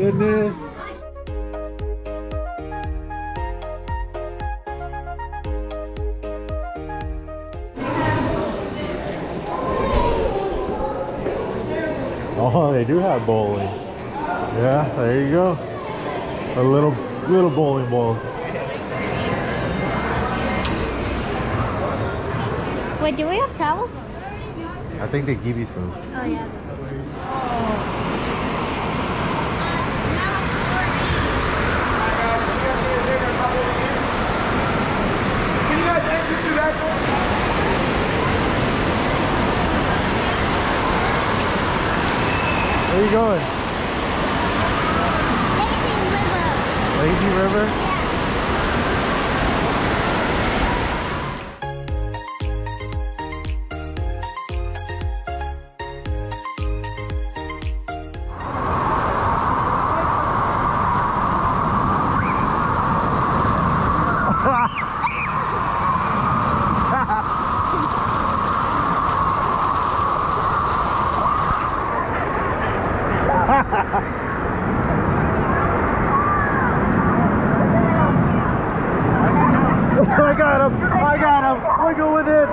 goodness. Oh, they do have bowling. Yeah, there you go. A little bowling balls. Wait, do we have towels? I think they give you some. Oh yeah. Can you guys exit through that door? Where are you going? Lazy River? I got him! Wiggle with it!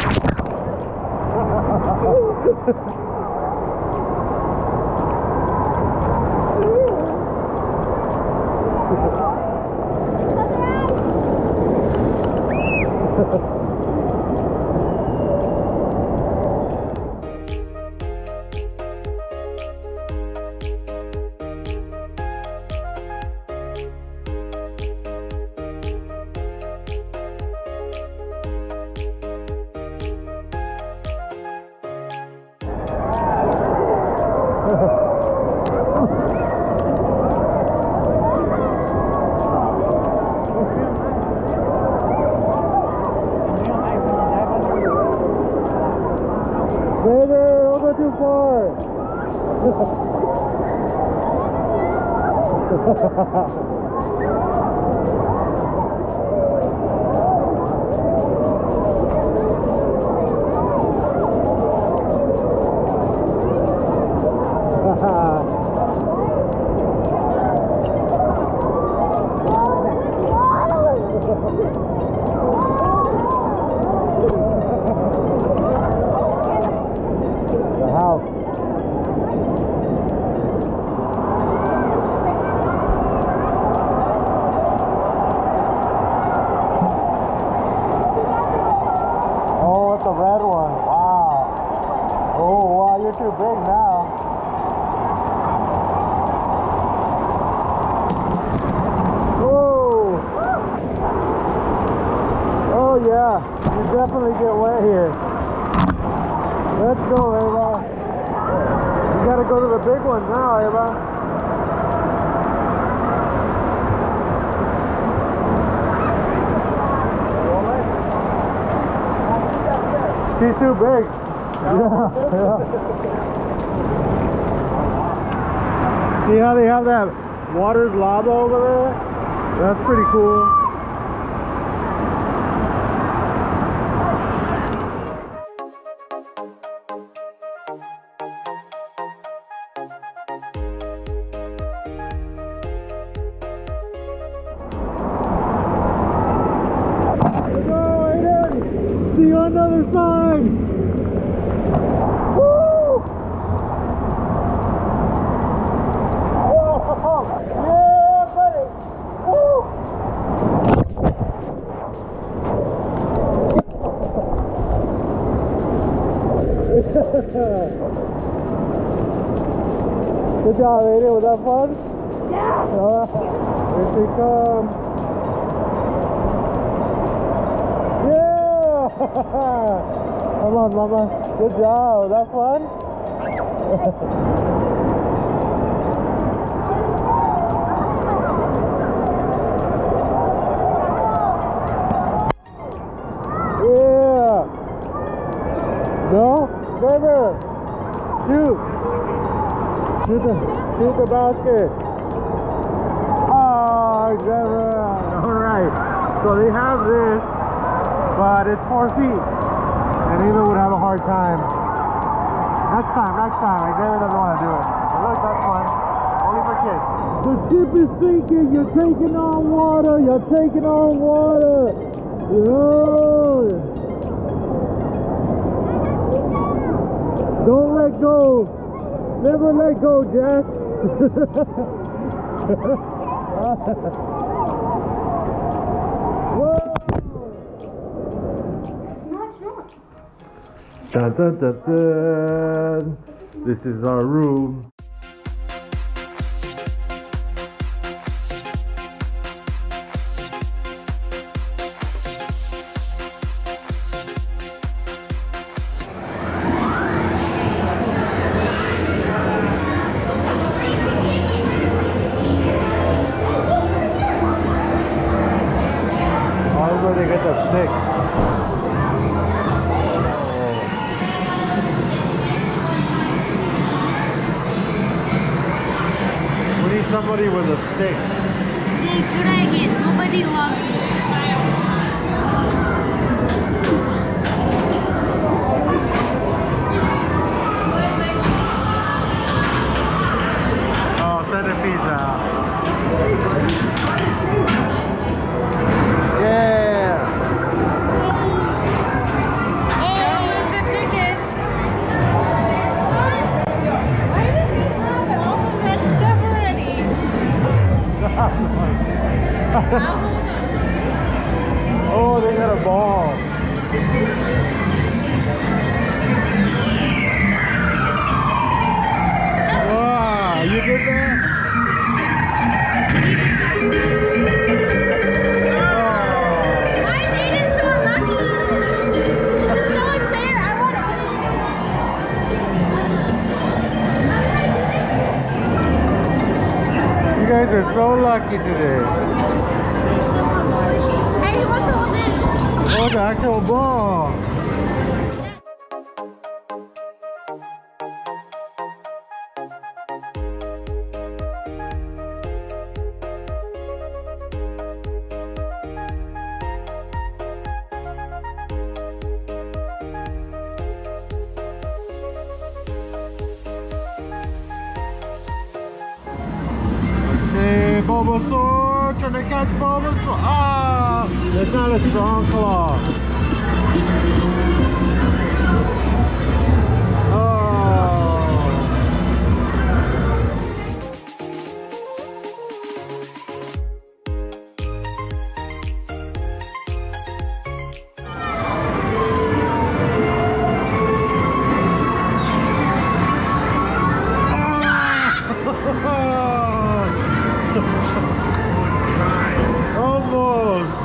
Don't go too far. The house. Oh, it's the red one. Wow. Oh, wow, you're too big now. Whoa. Oh, yeah. You definitely get wet here. Let's go, Ava. You gotta go to the big one now, Ava. She's too big. Yeah. See how they have that water's lava over there? That's pretty cool. See you on the other side! Woo! Whoa! Yeah, buddy! Woo! Good job, Aiden. Was that fun? Yeah! Here she comes. Come on, Mama. Good job. Was that fun? Yeah. No? Xavier. Shoot. Shoot the basket. Oh, Xavier. All right. So they have this, but it's 4 feet. And Ava would have a hard time. Next time. Xavier doesn't want to do it. But look, that's fun. Only lubricate. The ship is sinking. You're taking on water. You're taking on water. Yeah. Don't let go. Never let go, Jack. Whoa. Dun, dun, dun, dun. This is our room. Oh, where they get the sticks. Somebody with a stick. Hey, dragon. Nobody loves you. Oh, centipede now. Yeah. Oh, they got a ball. Wow, you did that? Why is Aiden so lucky? This is so unfair. I want to. You guys are so lucky today. Hey, who wants to hold this? Oh, the actual ball. Bulbasaur, trying to catch Bulbasaur. Ah, that's not a strong claw. Almost.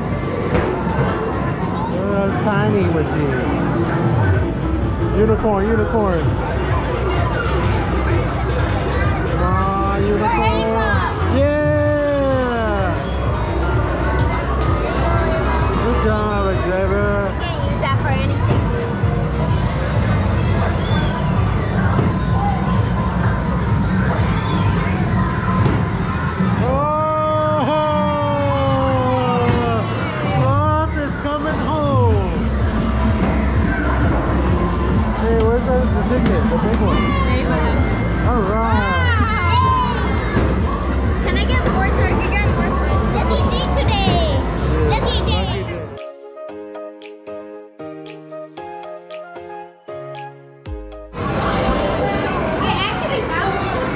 Tiny machine. Unicorn, unicorn. Come on, unicorn. Yeah. Good job, Xavier. Can't use that for anything. The ticket, the big one. Alright. Can I get more so I can get more? Lucky day today. Lucky day. We actually found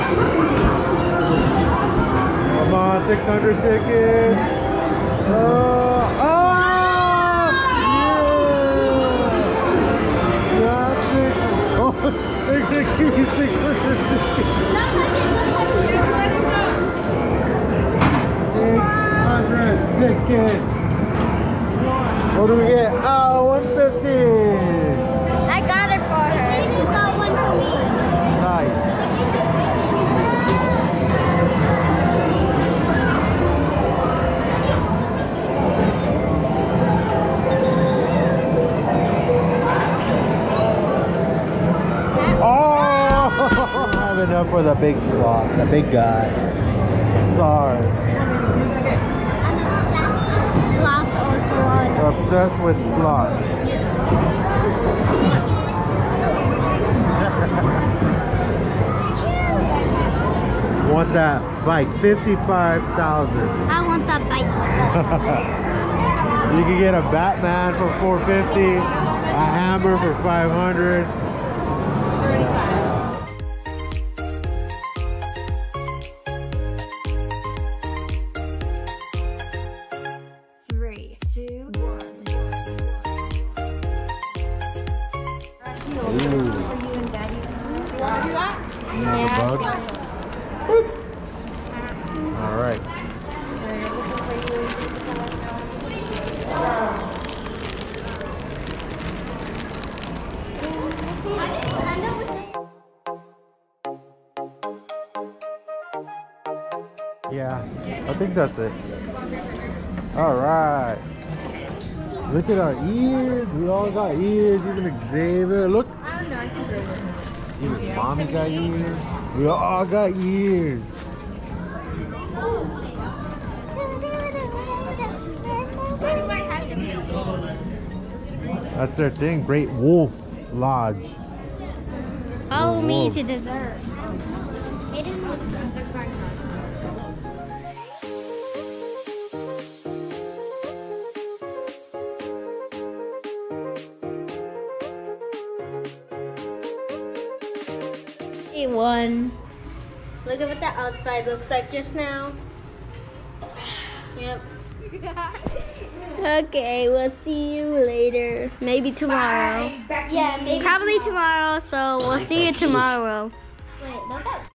it. Come on, 600 tickets. Ticket. What do we get? Oh, 150. I got it for her. You got one for me. Nice. Oh! I don't have enough for the big slot, the big guy. Sorry. Slots or good. Obsessed with slots. Want that bike, 55,000. I want that bike. You can get a Batman for 450, a Hammer for 500. All right. Yeah, I think that's it. All right. Look at our ears. We all got ears. Even Xavier. Look. Even mommy got ears. We all got ears. That's their thing. Great Wolf Lodge. Follow me to dessert. One. Look at what the outside looks like just now. Yep. Okay, we'll see you later. Maybe tomorrow. Yeah, maybe probably tomorrow. So we'll see you tomorrow. Wait, look up.